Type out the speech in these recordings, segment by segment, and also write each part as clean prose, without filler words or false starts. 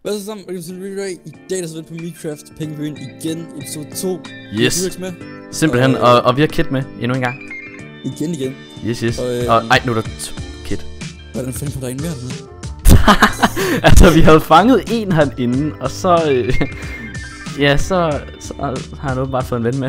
Hvad så sammen? I dag der så på Minecraft Penguin igen, episode 2. Yes. Med. Simpelthen, og vi har Kit med endnu en gang. Igen. Yes. Og ej, nu er der Kit. Hvordan fanden får der en mere med? Altså, vi havde fanget en herinde, og så... ja, så har han åbenbart fået en ven med.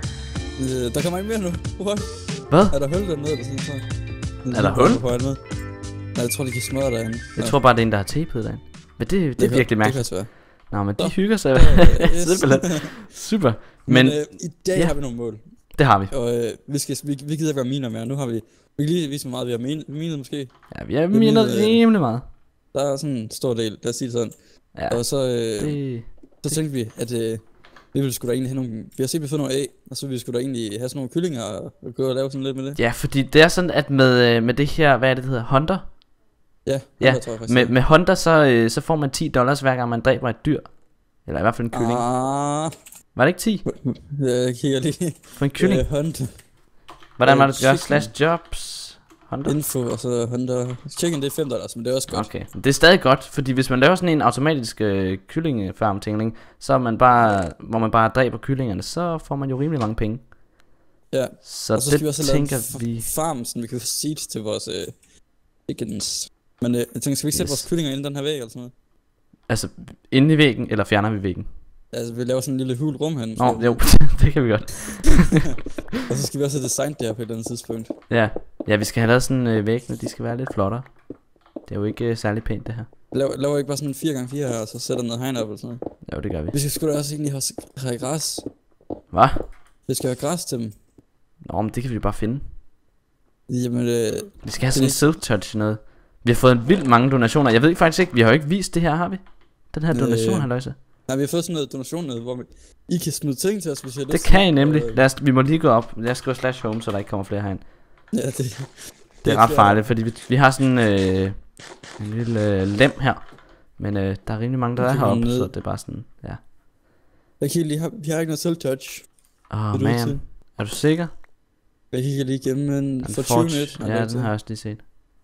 Der kommer en mere nu. Hvad? Er der hul dernede eller sådan noget? Er der hul? Nej, jeg tror de kan smadre derinde. Jeg tror bare det er en der har tapet derinde. Men det er virkelig mærkeligt. Det kan nå, men de hygger sig. Simpelthen. Super. Men i dag har vi nogle mål. Det har vi. Og vi gider ikke være miner mere. Nu har vi lige vist hvor meget vi har minet måske. Ja, vi har minet rimelig meget. Der er sådan en stor del, lad os sige det sådan. Ja, og så tænkte vi, at vi ville sgu da egentlig have nogle... Vi har set, vi får nogle æg, og så ville vi sgu da egentlig have sådan nogle kyllinger og gå og lave sådan lidt med det. Ja, fordi det er sådan, at med det her, hvad er det hedder, Hunter? Ja, tror jeg faktisk. Med Hunter, så får man $10 hver gang man dræber et dyr. Eller i hvert fald en kylling. Var det ikke 10? Jeg kigger lige. For en kylling? Hunter. Hvordan var det, du gør? /jobs Hunter? Info, og så Hunter. Chicken, det er $5, men det er også godt. Okay, det er stadig godt, fordi hvis man laver sådan en automatisk kyllingefarm-tingling, så er man bare, hvor man bare dræber kyllingerne, så får man jo rimelig mange penge. Ja, så og så skal det vi også tænker vi... farm, så vi kan få seeds til vores chickens. Men jeg tænker, skal vi ikke sætte vores kyllinger ind i den her væg eller sådan noget? Altså, inde i væggen, eller fjerner vi væggen? Altså, vi laver sådan en lille hul rum herinde. Nå, jo, det kan vi godt. Og så skal vi også have designet det her på et eller andet tidspunkt. Ja, vi skal have lavet sådan væggene, de skal være lidt flottere. Det er jo ikke særlig pænt det her. Laver ikke bare sådan en 4x4 her, og så sætter noget hegn op eller sådan noget? Jo, det gør vi. Vi skal sgu da også egentlig have græs. Hvad? Vi skal have græs til dem. Nå, men det kan vi bare finde. Jamen vi skal have sådan en silk touch noget. Vi har fået en vildt mange donationer. Jeg ved ikke faktisk ikke, vi har jo ikke vist det her, har vi? Den her donation, halløjse. Nej, vi har fået sådan noget donation noget, hvor I kan smide ting til os, hvis I har lyst. Det kan I nemlig. Vi må lige gå op. Lad os skrive /home, så der ikke kommer flere herind. Ja, det er ret farligt, fordi vi har sådan en lille lem her. Men der er rimelig mange, der er heroppe, så det er bare sådan, ja. Jeg kigger lige, vi har ikke noget self-touch. Man. Er du sikker? Jeg kigger lige igennem en Fortune. Ja, den har jeg også lige set.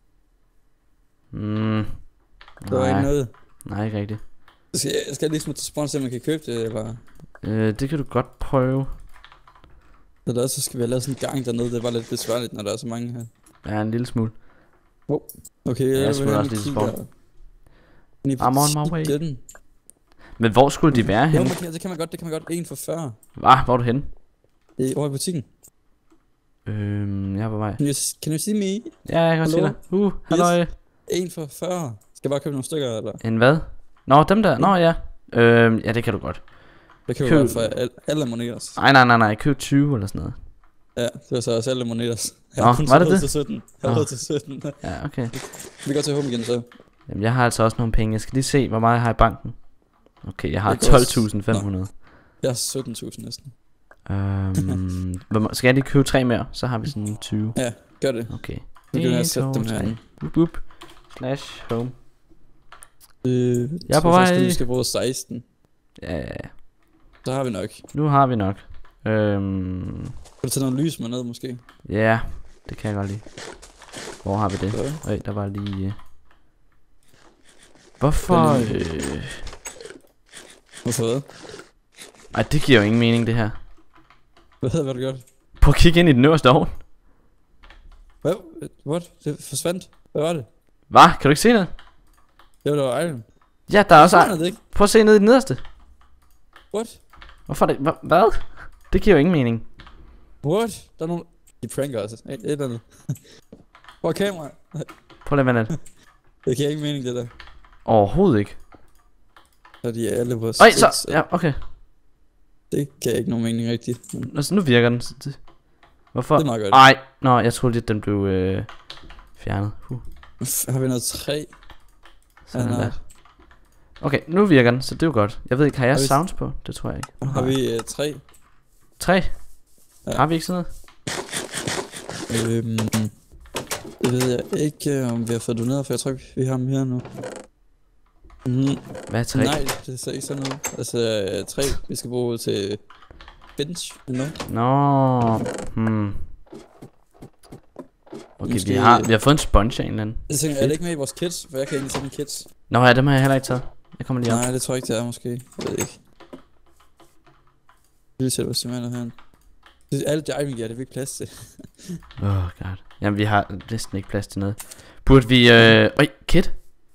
Der er ikke noget. Nej, ikke rigtigt. Skal jeg lige smutte til spawn, så man kan købe det, eller? Det kan du godt prøve. Eller også skal vi have lavet sådan en gang dernede, det var lidt besværligt, når der er så mange her. Ja, en lille smule. Okay, jeg vil også lige spawn. I'm on my way. Men hvor skulle de være henne? Jo, det kan man godt. 1 for 40. Hvor er du henne? Over i butikken. Jeg er på vej. Can you see me? Ja, jeg kan se dig. Halløj. Yes. 1 for 40. Skal jeg bare købe nogle stykker, eller? En hvad? Nå, dem der. Nå, ja. Ja, det kan du godt. Det kan du godt for alle moneters. Nej. Køb 20 eller sådan noget. Ja, det var så også alle moneters. Nå, var det det? Til 17. Jeg har til 17. Ja, okay. Vi går til home igen så. Jamen, jeg har altså også nogle penge. Jeg skal lige se, hvor meget jeg har i banken. Okay, jeg har 12.500. Jeg har 17.000 næsten. Skal jeg lige købe 3 mere? Så har vi sådan 20. Ja, gør det. Okay. Vi kan jeg sætte dem her. /home. Jeg er på vej. Vi skal bruge 16. Ja. Så har vi nok. Nu har vi nok. Kan du tage noget lys med ned måske? Ja, det kan jeg godt lide. Hvor har vi det? Der var lige... Hvorfor... Hvorfor hvad? Ej, det giver jo ingen mening det her. Hvad du gjort? Prøv at kigge ind i den øverste ovn. What? Det forsvandt. Hvad var det? Hvad? Kan du ikke se noget? Det var iron. Ja, der er også... Prøv at se ned i den nederste. What? Hvorfor det? Hvad? Det giver jo ingen mening. What? Der er nogen... De pranker os. Et eller andet. Hvor er kamera? Prøv lige at vende det. Det giver ingen mening det der. Overhovedet ikke. Så de er alle på os. Så... Ja, okay. Det giver ikke nogen mening rigtigt. Altså nu virker den. Hvorfor? Det er meget godt. Ej, nå, jeg troede lidt den blev fjernet. Har vi noget træ? Sådan der. Okay, nu virker den, så det er jo godt. Jeg ved ikke, har jeg sounds på? Det tror jeg ikke. Har vi træ? Træ? Ja. Har vi ikke sådan noget? Det ved jeg ikke, om vi har fået doneret, for jeg tror ikke, vi har dem her nu. Hvad er træ? Nej, det ser ikke sådan noget. Altså træ, vi skal bruge til bench eller noget. Nå, Okay, vi har fået en sponge af en eller anden. Jeg tænker, er det ikke med i vores kits? For jeg kan ikke tage mine kits. Nå ja, dem har jeg heller ikke taget. Jeg kommer lige op. Nej, det tror jeg ikke, det er måske. Jeg ved ikke. Vi sætter os simpelthen herhen. Alt diving gear, det er ikke plads til. God. Jamen, vi har næsten ikke plads til noget. Burde vi, Kit?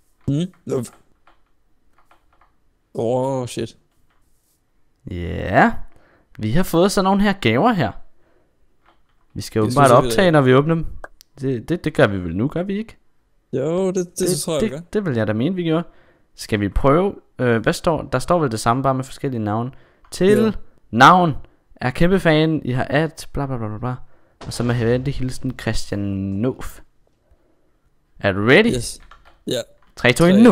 Shit. Ja. Vi har fået sådan nogle her gaver her. Vi skal jo bare optage, når vi åbner dem. Det gør vi vel nu, gør vi ikke? Jo, det tror jeg, vi gør. Det vil jeg da mene, vi gjorde. Skal vi prøve? Hvad står der? Står vel det samme, bare med forskellige navne. Til navn. Er kæmpe fan. I har bla bla bla bla bla. Og så med venlig hilsen Christian Nof. Er du ready? Yes. Ja. 3, 2, 1 nu.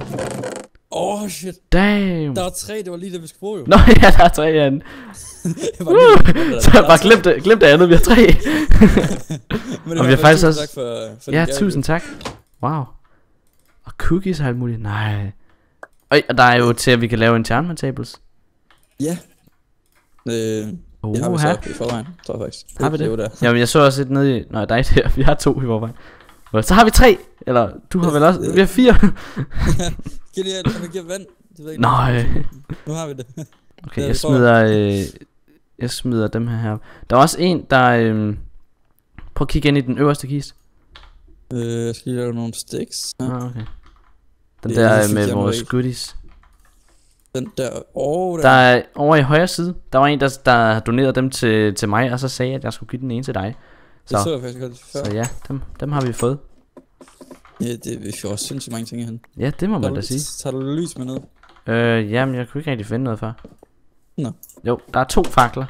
Shit. Damn. Der var 3, det var lige det vi skulle bruge jo. Nå ja, der er 3 igen. Så jeg bare glem det andet, vi har 3. Og vi har faktisk også ja, tusind tak. Wow. Og cookies og alt muligt. Nej. Og der er jo til at vi kan lave enchantment tables. Ja. Det har vi så i forvejen, tror jeg faktisk. Har vi det? Jamen jeg så også et nede i. Nej, der er der. Vi har 2 i forvejen. Så har vi 3. Eller du har vel også. Vi har 4. Genialt, og vi giver vand. Nej. Nu har vi det. Okay, jeg smider dem her. Der er også en der prøv at kigge ind i den øverste kiste. Jeg skal lige lave nogle sticks. Ja. Okay. Den der med vores goodies. Den der der er over i højre side. Der var en der donerede dem til mig, og så sagde at jeg skulle give den ene til dig. Så jeg faktisk godt før. Så ja, dem har vi fået. Ja, vi får også sindssygt mange ting i hende. Ja, det må man da sige. Tager du lys med noget? Jamen jeg kunne ikke rigtig finde noget før. Nå. Jo, der er 2 fakler.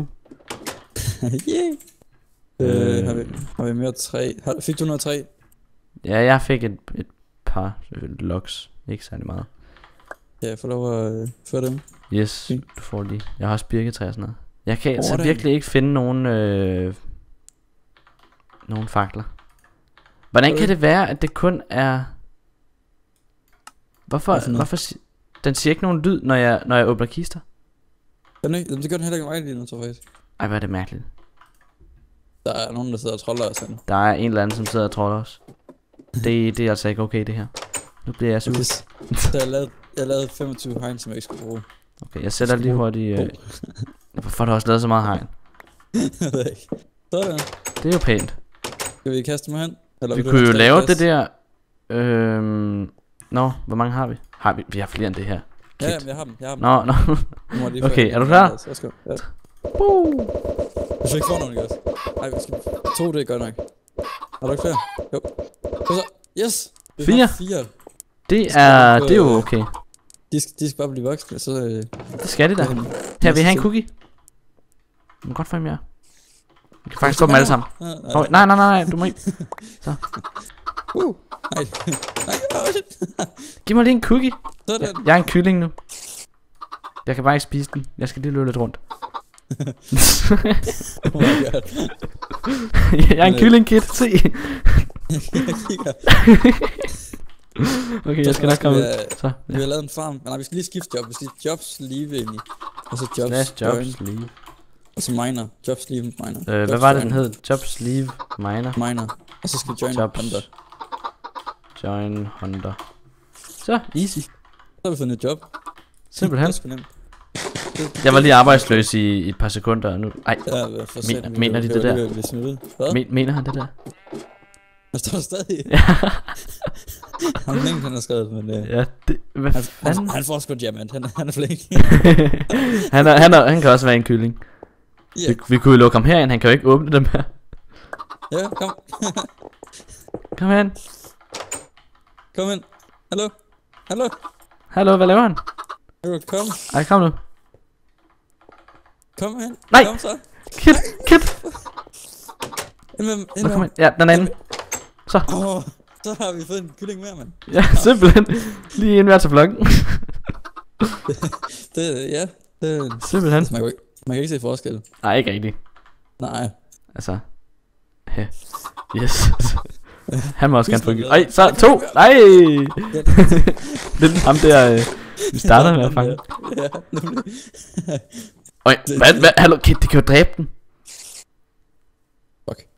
Yeah. Har vi mere 3? Fik du noget 3? Ja, jeg fik et par logs. Ikke særlig meget. Ja, jeg får lov at føre dem. Yes, du får lige. Jeg har også birketræ og sådan noget. Jeg kan altså virkelig ikke finde nogen fakler. Hvordan kan det være, at det kun er... Hvorfor den siger ikke nogen lyd, når jeg åbner kister? Det gør den heller ikke mig lige nu, tror jeg faktisk. Ej, hvor er det mærkeligt. Der er nogen, der sidder og troller os. Der er en eller anden, som sidder og troller os. Det er altså ikke okay, det her. Nu bliver jeg sur. Så jeg lavede 25 hegn, som jeg ikke skulle bruge. Okay, jeg sætter lige hurtigt... Hvorfor har du også lavet så meget hegn? Jeg ved ikke. Sådan. Det er jo pænt. Skal vi kaste dem hen? Eller vi kunne jo lave det der... hvor mange har vi? Vi har flere end det her. Ja, jamen, jeg har dem. Nå. Okay, er du klar? Ja. Du skal ikke få nogen, ikke også? Ej, vi skal... 2, det er godt nok. Har du ikke flere? Jo. Så. Yes! 4. Det er jo okay. De skal bare blive voksne, så... Det skal de da. Her, vil I have en cookie? Du må godt få mere. Vi kan faktisk få dem alle sammen. Nej, du må ikke. Så. Nej, giv mig lige en cookie. Jeg er en kylling nu. Jeg kan bare ikke spise den. Jeg skal lige løbe lidt rundt. Oh my god. Jeg er en kylling, Kit. Se. Okay, jeg skal nok komme ud. Så, vi har lavet en farm. Nej, vi skal lige skifte job. Vi skal jobs leave ind i. Og så jobs leave. Og så miner. Jobs leave miner. Hvad var det den hed? Jobs leave miner. Og så skal join hunter. Join hunter. Så, easy. Så har vi fundet et job. Simpelthen. Jeg var lige arbejdsløs i et par sekunder nu. Ej, mener de det der? Mener han det der? Der står stadig. Han har skrevet, men ja, det, hvad fanden? Han får sgu diamant, han er flink. han kan også være en kylling. Vi kunne jo lukke ham herind, han kan jo ikke åbne dem her. Ja, kom. Kom hen. Kom ind. Hallo, hvad laver han? Kom. Ej, kom nu. Kom hen. Nej. Kom så. Kit. Kom ind. Ja, den anden. Så. Så har vi fået en kylling mere, mand. Ja, simpelthen. Lige en hver til flokken. det simpelthen. Altså, man kan ikke se forskel. Nej, ikke rigtigt. Nej. Altså. Yes. Han må også gerne få en kylling. Ej, så 2. Nej. Det er ham der, vi starter med at fange. Ja, Øj, hvad? Hallo, Kit, det kan jo dræbe den. Fuck.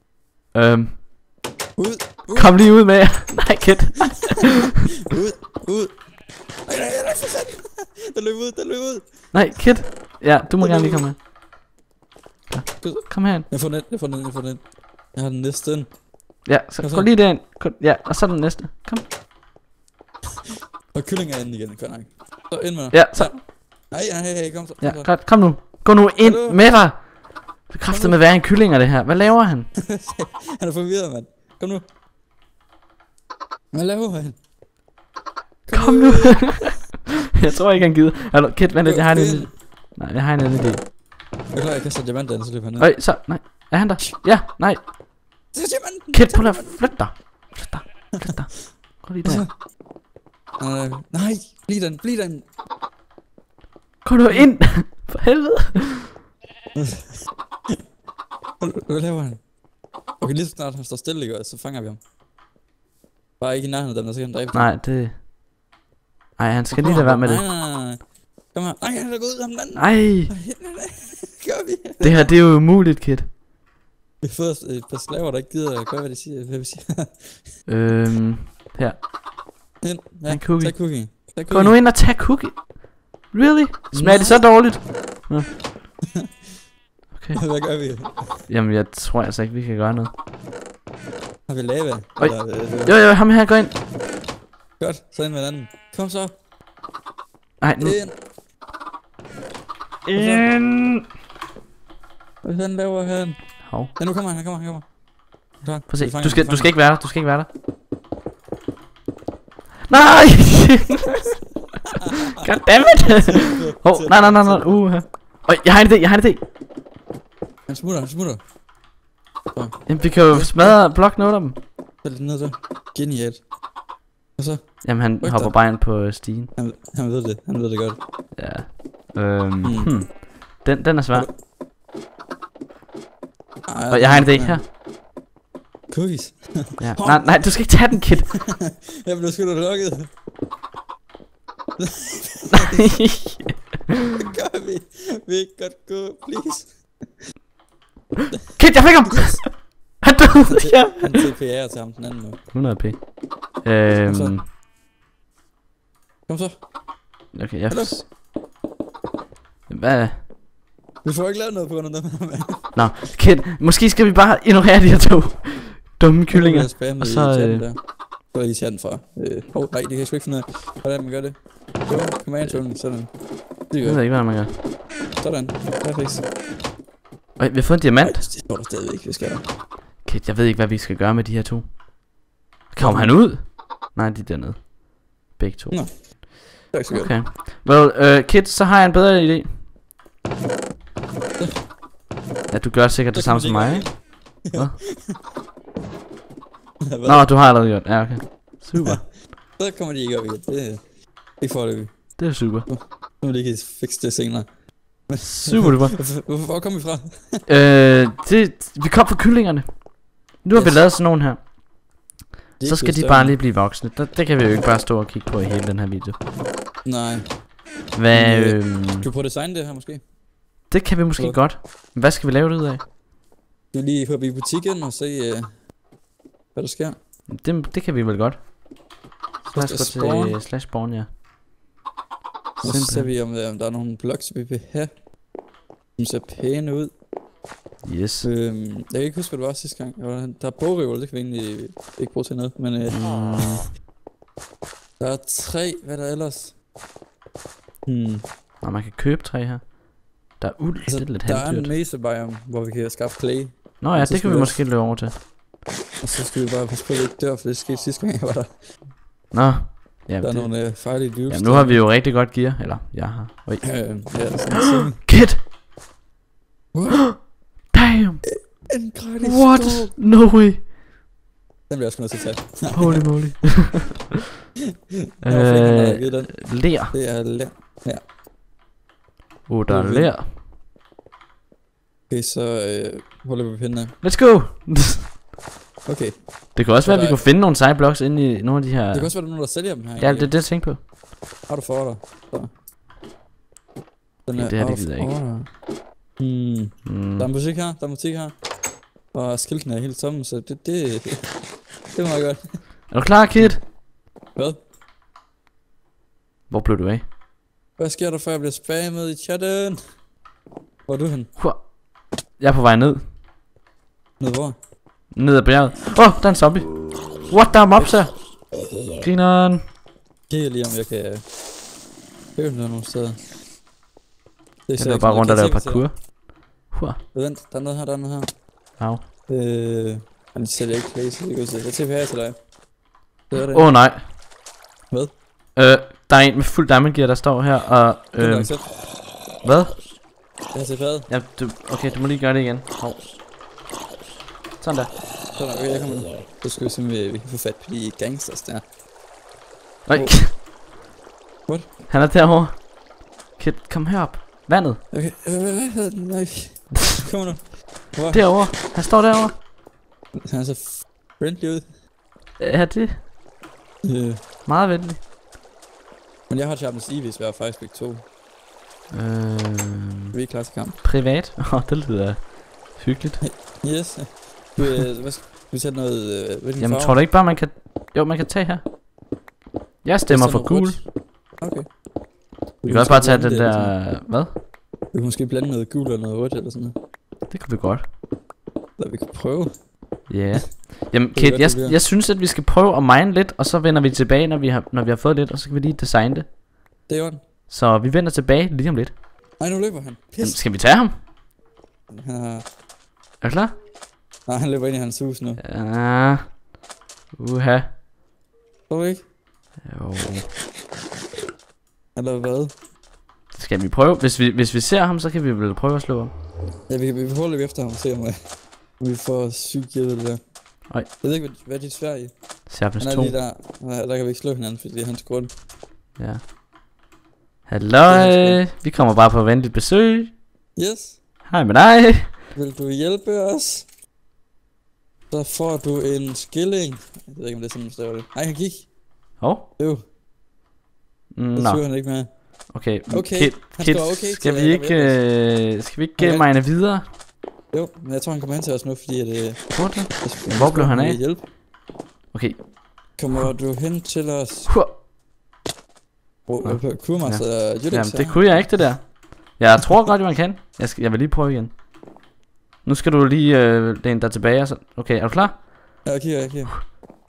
Ud. Kom lige ud med jer. Nej, Kit. ud. Nej, for satan. Den løb ud. Nej, Kid. Ja, du må gerne lige komme med. Kom her. Jeg får den. Jeg har den næste ind. Ja, så gå lige derind. Ja, og så den næste. Kom. Og kylling er inde igen, godt nok. Så ind med dig. Ja, så. Nej, kom så. Ja, godt, kom nu. Gå nu ind med dig. Det kræfter med at være en kyllinger det her. Hvad laver han? Han er forvirret, mand. Kom nu. Hvad laver han? Kom nu. Jeg tror ikke han gider. Hallo, Kid, vent lidt, jeg har en idé. Nej, jeg har en anden idé. Jeg er klar, jeg kaster diamanten, så løber han ned. Øj, så, nej. Er han der? Ja, nej. Kid, prøv at flytte dig. Flyt dig. Gå lige der. Nej, bliv den. Gå nu ind. For helvede. Hvad laver han? Okay, lige så snart han står stille, ikke? Så fanger vi ham. Bare ikke i nærheden af dem, der så kan han dræbe. Nej, det... Ej, han skal lige lade være med det. Nej. Kom her. Nej, han er gået ud af den anden. Nej. Gør vi. Det her, det er jo umuligt, Kid. Vi har fået et par slaver, der ikke gider at gøre, hvad de siger. Hvad vi siger. Her. Ind. Ja, tag cookie. Gå nu ind og tag cookie. Really? Smager det så dårligt? Ja. Okay. Hvad gør vi? Jamen, jeg tror altså ikke, vi kan gøre noget. Har vi lava? Jo, ham her, gå ind. Godt, så ind med den anden. Kom så. Nej, nu. Ind. Hvad fanden laver han? Hov. Ja, nu kommer han kommer. Prøv at se, du skal ikke være der, Nej! Goddammit! Nej. Øj, jeg har en idé. Han smutter. Jamen, vi kan jo smadre blokken under dem. Så lidt ned så. Genialt. Og så? Jamen, han hopper bare ind på stigen. Han ved det godt. Ja. Den er svær. Og jeg har en idé her. Cookies. Ja. Nej, du skal ikke tage den, Kid. Jeg blev sgu da lukket. Hvad gør vi? Vi kan godt gå, please. Kid, jeg fik ham! Han døde, ja. Han TP'er til ham den anden nu. 100 p. Kom så. Okay, hvad? Vi får ikke lavet noget på grund af dem. Nå, Kid, måske skal vi bare ignorere de her to dumme kyllinger. Og så... Så er lige chatten fra. Nej, det kan jeg sgu ikke finde ud af. Hvordan man gør det? Command-tonen, sådan. Jeg ved ikke, hvordan man gør. Sådan, perfekt. Øj, vi har fået en diamant. Det står der stadigvæk, vi skal der. Kid, jeg ved ikke, hvad vi skal gøre med de her to. Kommer han ud? Nej, de er dernede. Begge to. Nå, tak så godt. Okay. Well, Kid, så har jeg en bedre idé. Ja, du gør sikkert det samme som mig, ikke? Hvad? Nå, du har allerede gjort. Ja, okay. Super. Så kommer de ikke op igen. Det får det vi. Det er super. Nu må de ikke fikse det senere. Super duper. Hvor kom vi fra? Vi kom fra kyllingerne. Nu har vi lavet sådan nogen her. Så skal de bare lige blive voksne. Det kan vi jo ikke bare stå og kigge på i hele den her video. Nej. Hvad? Skal vi prøve at designe det her måske? Det kan vi måske godt. Hvad skal vi lave det ud af? Vi vil lige hoppe i butikken og se hvad der sker. Det kan vi vel godt. Lad os gå til /spawn, ja. Så ser vi om der er nogle blocks vi vil have. Som ser pæne ud. Yes. Jeg kan ikke huske hvad det var sidste gang. Der er bogreoler, det kan vi egentlig ikke bruge til noget. Men der er 3, hvad der ellers? Nå, man kan købe 3 her. Der er uld, altså, det er lidt halvdyrt. Der er en mesa biome, hvor vi kan skaffe clay. Nå ja, det kan vi måske løbe over til. Og så skal vi bare passe på at vi ikke dør, for det skete sidste gang jeg var der. Nå. Ja, der er nogle farlige dyr. Ja, nu har vi jo rigtig godt gear. Eller, jeg har. Ja, sådan Kid! Damn! En gratis What? No way! Den bliver jeg sgu nødt til at tage. Holy moly. Ler. Det er ler. Ja. Der er ler. Okay, så holder vi på pinden. Let's go! Okay. Det kan også være, at vi kunne finde nogle seje blocks inde i nogle af de her... Det kan også være, at der er nogen, der sælger dem her. Ja, det er det, jeg tænker på. Har du for dig? Så. Den okay, det her, det gider jeg ikke. Der er musik her, der er musik her. Og skiltene er helt tomme, så det er meget godt. Er du klar, Kid? Hvad? Hvor blev du af? Hvad sker der, før jeg bliver spammet i chatten? Hvor er du hen? Jeg er på vej ned. Ned hvor? Ned ad bjerget. Der er en zombie. What, der er mobs her. Grineren. Det er lige om jeg kan høre den der nogle steder. Jeg er bare rundt og lave parkour. Vent, der er noget her, der er noget her. Au. Han sælger ikke place, det kan se. Jeg tager her til dig. Nej. Hvad? Der er en med fuld diamond gear, der står her, og hvad? Jeg har set ja, okay, du må lige gøre det igen. Sådan der. Sådan, okay, jeg kommer nu. Så skal vi se, om vi kan få fat på de gangsters der. Nej. What? Han er derovre. Kid, kom herop. Vandet. Okay, hvad? Nej. Kom nu. Hvor? Derovre. Han står derovre. Han er så friendly ud. Er det? Meget venlig. Men jeg har Champions League, hvis jeg faktisk fik 2. Vi er klar til kamp. Privat? Det lyder hyggeligt. Yes. Hvad skal vi sætte noget... Jamen tror du ikke bare man kan... Jo, man kan tage her. Jeg stemmer for gul. Okay. Vi kan også bare tage den der... Hvad? Vi kan måske blande noget gul og noget rødt eller sådan noget. Det kunne vi godt. Eller vi kan prøve. Ja. Yeah. Jamen Kate, jeg synes at vi skal prøve at mine lidt, og så vender vi tilbage når vi har fået lidt, og så kan vi lige designe det. Det er jo den. Så vi vender tilbage lige om lidt. Ej, nu løber han. Jamen, skal vi tage ham? Han har... Er du klar? Nej, han løber ind i hans hus nu. Ja. Uha. Tror du ikke? Jo. Eller hvad? Skal vi prøve? Hvis vi ser ham, så kan vi vel prøve at slå ham. Ja, vi får løbe efter ham og se om vi får sygt givet det der. Oj. Jeg ved ikke, hvad er dit svær i? Sharpness 2. Han er lige der kan vi ikke slå hinanden, fordi det er hans grund. Ja. Halløj. Vi kommer bare på venligt besøg. Yes. Hej med dig. Vil du hjælpe os? Så får du en skilling. Jeg ved ikke, om det er sådan, der står det. Nej, han gik. Det tror han ikke med. Okay, Kid, skal vi ikke mine videre? Jo, men jeg tror han kommer hen til os nu, fordi at... Hvor blev han af? Hjælp. Okay. Kommer du hen til os? Jamen, det kunne jeg ikke, det der. Jeg tror godt, man kan. Jeg vil lige prøve igen. Nu skal du lige læne dig tilbage og så. Okay, er du klar? Ja, jeg kigger.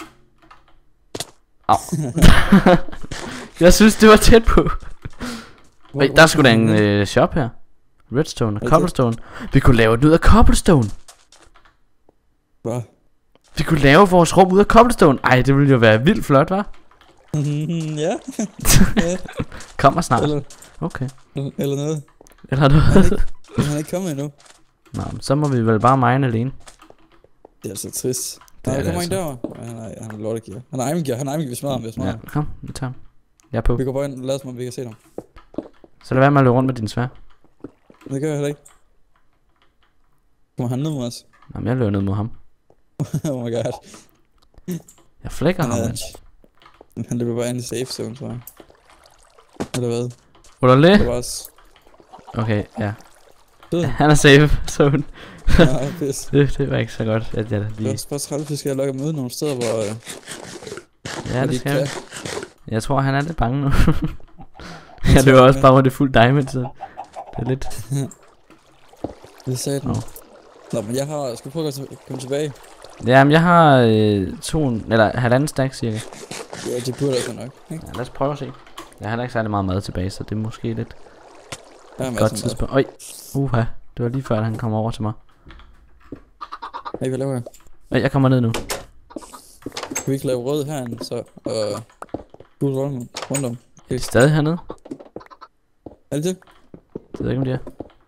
Au. Jeg synes, det var tæt på. Der er sgu da en shop her. Redstone og cobblestone. Vi kunne lave det ud af cobblestone. Hvad? Vi kunne lave vores rum ud af cobblestone. Ej, det ville jo være vildt flot, hva'? Ja. Kommer snart. Okay. Eller noget. Han er ikke kommet endnu. Nå, så må vi vel bare mine alene. Det er altså trist. Nej, kommer ikke derovre. Han er lortegear. Han er irongear, vi smadrer ham, Ja, kom, vi tager ham. Jeg er på. Vi går bare ind og lader som om vi kan se ham. Så lad være med at løbe rundt med din svær. Det gør jeg heller ikke. Kommer han ned mod os? Jamen, jeg løber ned mod ham. Oh my god. Jeg flækker ham. Han løber bare ind i safe zone, tror jeg. Eller hvad? Hvordan det? Også... Okay, ja. Han er safe zone. Det var ikke så godt, at jeg lige... Det er også bare træt, vi skal logge ham ud nogle steder, hvor... Ja, det skal jeg. Jeg tror, han er lidt bange nu. Jeg løber også bare, hvor det er fuld diamond, så... Det er lidt... Det sagde den. Nå, men jeg har... Skal vi prøve at komme tilbage? Jamen, jeg har 1,5 stack cirka. Ja, det burde altså nok, ikke? Ja, lad os prøve at se. Jeg har heller ikke særlig meget mad tilbage, så det er måske lidt... godt tidspunkt. Øj, det var lige før, han kom over til mig. Hey, hvad laver jeg? Jeg kommer ned nu. Kan vi ikke lave rød herinde, så... gul rundt om? Er de stadig hernede? Er det det? Det ved jeg ikke, om de er.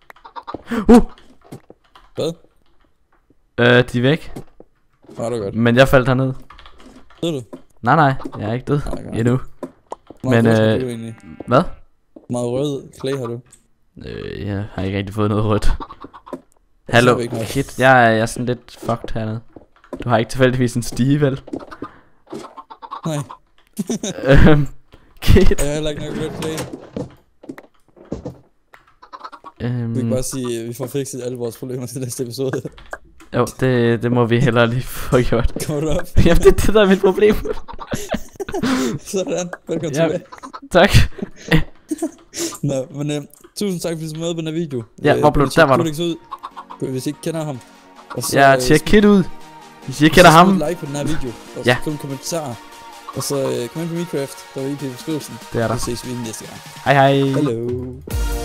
Hvad? De er væk. Det godt. Men jeg faldt herned. Død du? Nej, jeg er ikke død endnu. Men hvad? Meget rød clay har du? Jeg har ikke rigtig fået noget rødt. Hallo, Kid, jeg er sådan lidt fucked hernede. Du har ikke tilfældigvis en stige, vel? Nej. Kid. Jeg har heller ikke noget rødt clay. Vi kan bare sige, at vi får fikset alle vores problemer til næste episode. Jo, det må vi hellere lige få gjort. Kommer du op? Jamen, det der er mit problem. Sådan, velkommen tilbage. Tak. Nå, men tusind tak, fordi du så med på den her video. Ja, hvor blev der var du? Ud, hvis I ikke kender ham. Og så, ja, tjek Kid ud. Hvis I ikke kender ham. Så like på den her video. Og så kun kommentarer. Og så kom ind på Minecraft, der er IP i beskrivelsen. Det er der. Så ses vi næste gang. Hej hej. Hello.